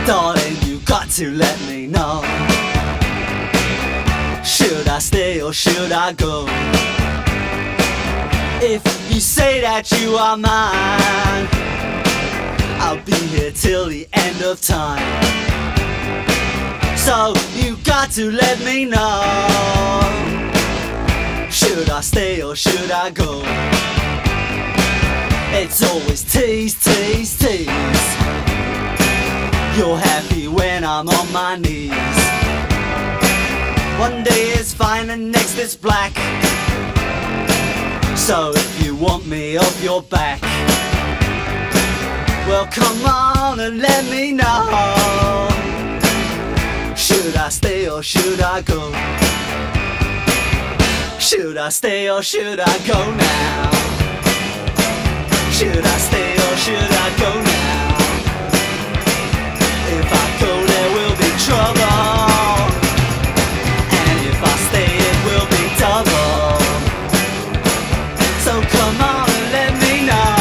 Darling, you got to let me know. Should I stay or should I go? If you say that you are mine, I'll be here till the end of time. So you got to let me know. Should I stay or should I go? It's always tease, tease, tease. You're happy when I'm on my knees. One day it's fine and next it's black. So if you want me off your back, well come on and let me know. Should I stay or should I go? Should I stay or should I go now? Should I stay or should I go now? If I go there will be trouble, and if I stay it will be double. So come on and let me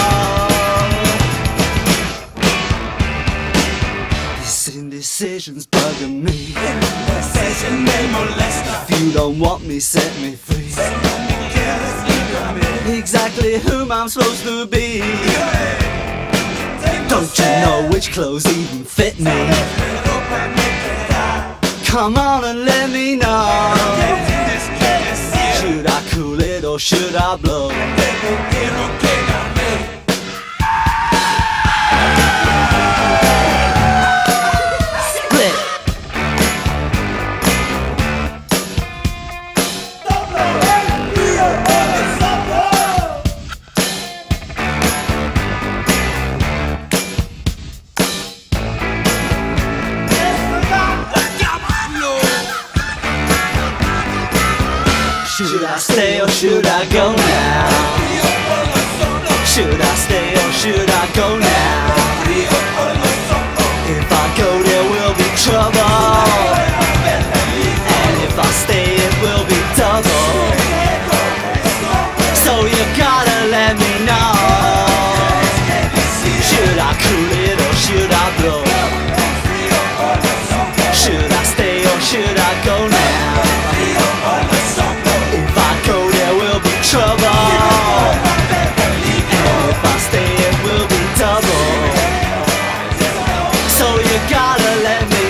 know. This indecision's bugging me. If you don't want me, set me free. Exactly whom I'm supposed to be. Don't you know which clothes even fit me? Come on and let me know. Should I cool it or should I blow? Split. Should I stay or should I go now? Should I stay or should I go now? If I go there will be trouble, and if I stay it will be double. So you gotta let me know. Should I cool it or should I blow? Should I stay or should I go now? If I go there will be trouble, and if I stay it will be double. So you gotta let me